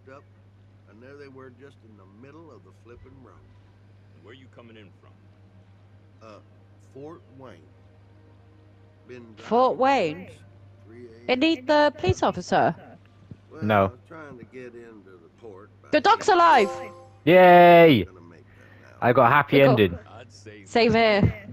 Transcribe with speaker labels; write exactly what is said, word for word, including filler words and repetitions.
Speaker 1: looked up, and there they were just in the middle of the flipping road.
Speaker 2: Where you coming in from?
Speaker 1: Uh, Fort Wayne. Been
Speaker 3: Fort Wayne? Beneath the police officer?
Speaker 1: Well,
Speaker 4: No.
Speaker 1: I was trying to get into the port.
Speaker 3: The dog's alive!
Speaker 4: Yay!
Speaker 1: Gonna make that now.
Speaker 4: I got a happy
Speaker 3: They got-
Speaker 4: ending.
Speaker 2: I'd say
Speaker 3: Same here.